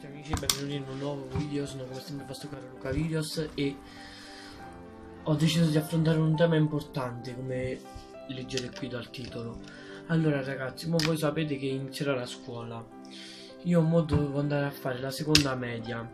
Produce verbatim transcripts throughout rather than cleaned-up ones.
Ciao amici, benvenuti in un nuovo video. Sono come sempre Vasto Caro Luca Videos e ho deciso di affrontare un tema importante, come leggere qui dal titolo. Allora ragazzi, mo voi sapete che inizierà la scuola. Io mo dovevo andare a fare la seconda media.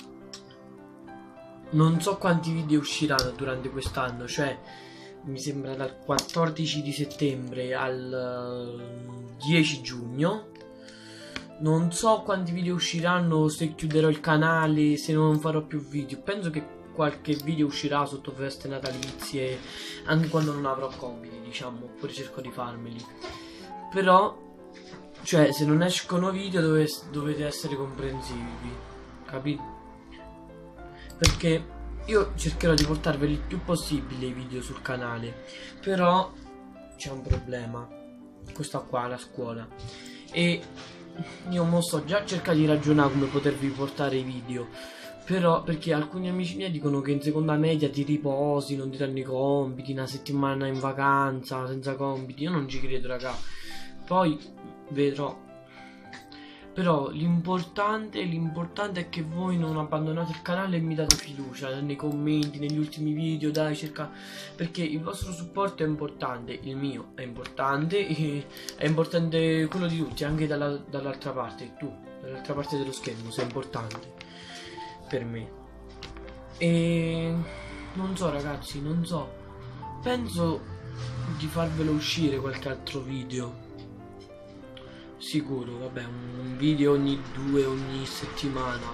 Non so quanti video usciranno durante quest'anno, cioè mi sembra dal quattordici di settembre al dieci giugno. Non so quanti video usciranno, se chiuderò il canale, se non farò più video. Penso che qualche video uscirà sotto feste natalizie, anche quando non avrò compiti, diciamo, oppure cerco di farmeli. Però, cioè, se non escono video dove, dovete essere comprensivi, capite? Perché io cercherò di portarveli il più possibile i video sul canale. Però c'è un problema, questa qua, la scuola. E io mo sto già cercando di ragionare come potervi portare i video, però perché alcuni amici miei dicono che in seconda media ti riposi, non ti danno i compiti, una settimana in vacanza senza compiti. Io non ci credo raga, poi vedrò. Però l'importante l'importante è che voi non abbandonate il canale e mi date fiducia nei commenti, negli ultimi video, dai, cerca, perché il vostro supporto è importante, il mio è importante, e è importante quello di tutti, anche dalla, dall'altra parte, tu, dall'altra parte dello schermo, sei importante per me. E non so ragazzi, non so, penso di farvelo uscire qualche altro video. Sicuro, vabbè, un video ogni due, ogni settimana.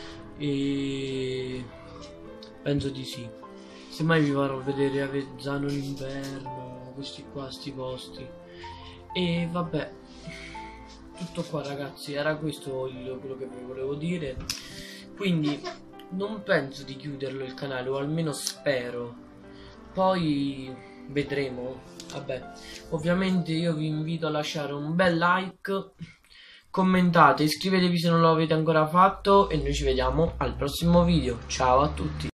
E penso di sì. Semmai vi farò vedere Avezzano in inverno, questi qua, sti posti. E vabbè, tutto qua ragazzi, era questo il, quello che vi volevo dire. Quindi non penso di chiuderlo il canale, o almeno spero. Poi vedremo. Vabbè, ovviamente io vi invito a lasciare un bel like, commentate, iscrivetevi se non lo avete ancora fatto e noi ci vediamo al prossimo video. Ciao a tutti.